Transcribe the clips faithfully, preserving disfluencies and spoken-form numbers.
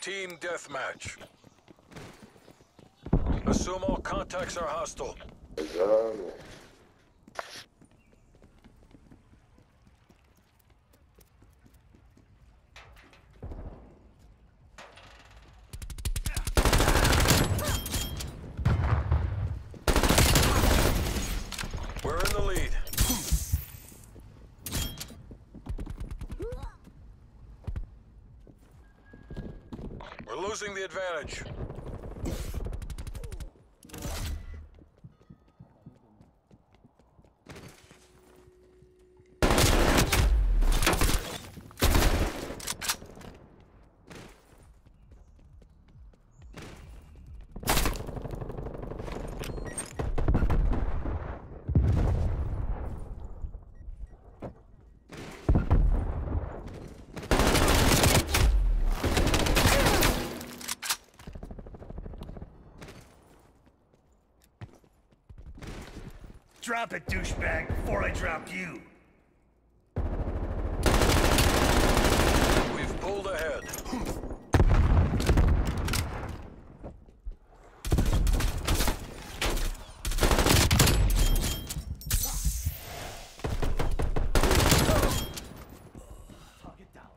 Team deathmatch. Assume all contacts are hostile. Exame. We're in the lead. We're losing the advantage. Drop it, douchebag, before I drop you. We've pulled ahead. Target down.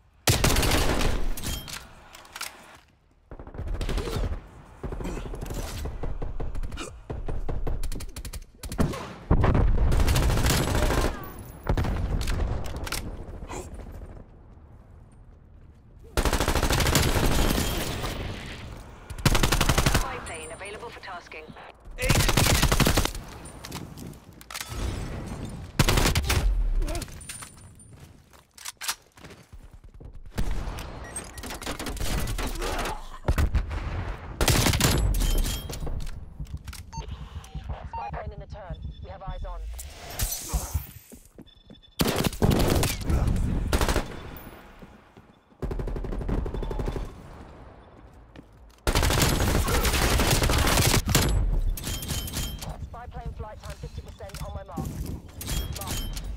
Available for tasking. Spy plane in the turn. We have eyes on. Plane flight time fifty percent on my mark. Mark.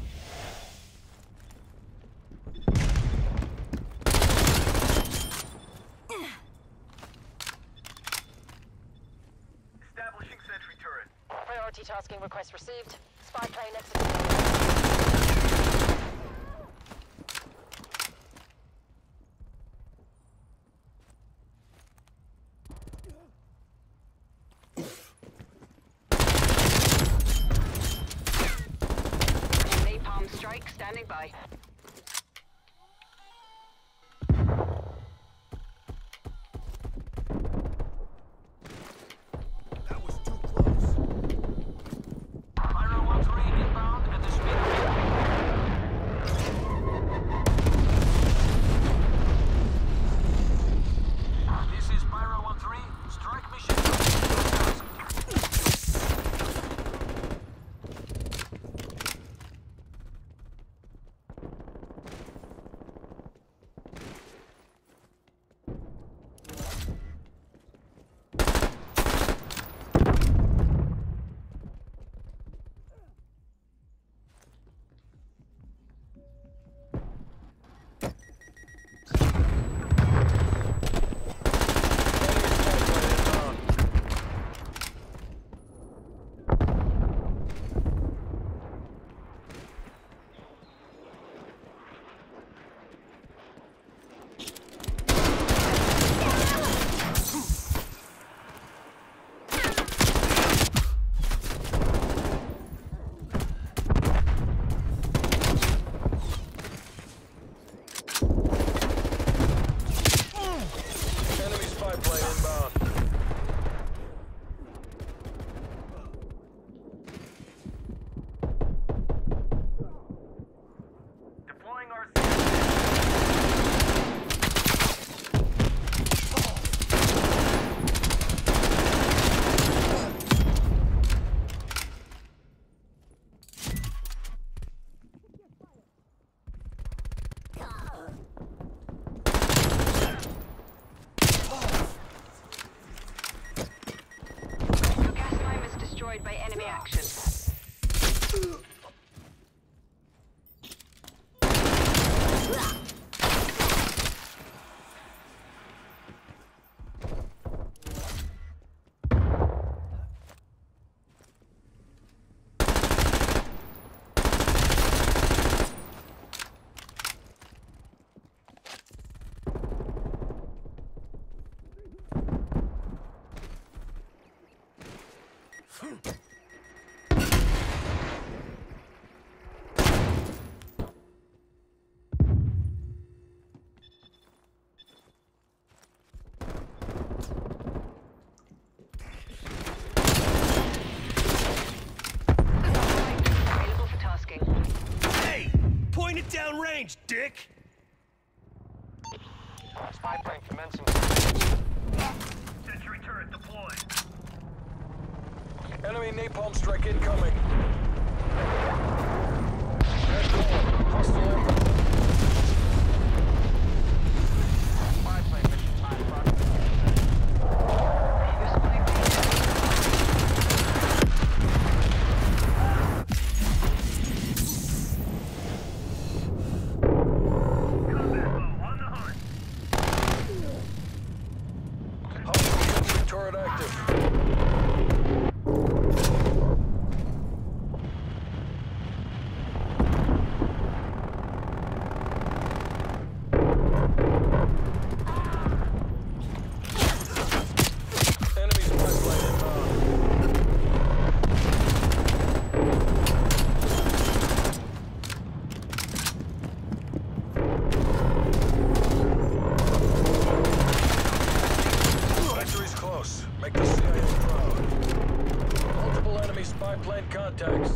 Establishing sentry turret. Priority tasking request received. Spy plane executed. Strike standing by. That was too close. Pyro one three inbound at the speed. This is Pyro one three. Strike mission. By enemy action. dick! Spy plane commencing. Sentry turret deployed. Enemy napalm strike incoming. Red door. Hostile aircraft. Spy plane mission time approximately. Your spy Combat bow on the hunt. Hostile sentry turret active. Enemy spy plane inbound. Victory's close. Make the C I A proud. Multiple enemy spy plane contacts.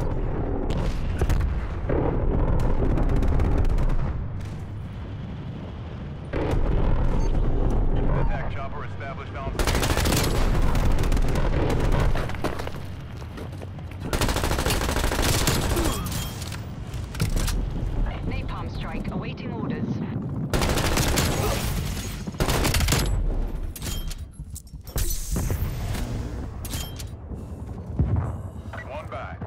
Attack chopper established on napalm strike awaiting orders. one back.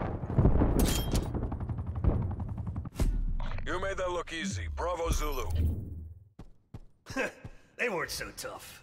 You made that look easy. Bravo Zulu. They weren't so tough.